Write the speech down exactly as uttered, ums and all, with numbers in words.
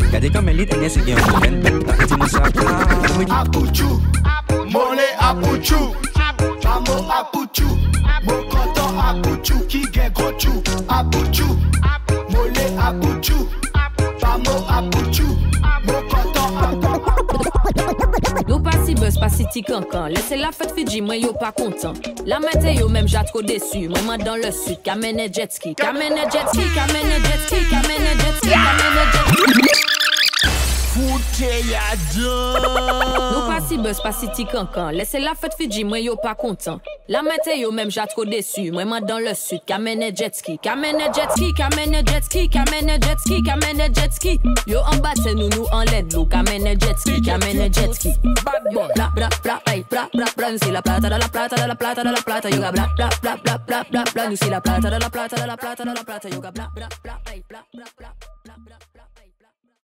Gade comme elle est tenue, c'est bien un ben ta petit moussa. Apouchou, molé apouchou, Pamo apouchou, mon content apouchou, qui gagne gros chou, apouchou, molé apouchou, Pamo apouchou, mon content apouchou. Yo pas si buzz, pas si ti cancan. Laissez la fête Fidji, moi yo pas content. La matin yo même j'ai trop déçu. Moi dans le sud, kamene jet ski, kamene jet ski, kamene jet ski, kamene jet ski, kamene jet ski. Yo pas si buzz, pas si ti cancan. Laissez la fête Fidji, moi yo pas content. La matin yo même j'ai trop déçu. Moi dans le sud, kamene jet ski, kamene jet ski, kamene jet ski, kamene jet ski, kamene jet ski. Yo en bas c'est nous nous en led l'eau, kamene jet ski, kamene jet ski. Bad boy, bla bla bla, ay bla bla bla. Nous c'est la plata de la plata de la plata de la plata. Yo ga bla bla bla bla bla bla bla. Nous c'est la plata de la plata de la plata de la plata. Yo ga bla bla bla, ay bla bla bla bla bla bla.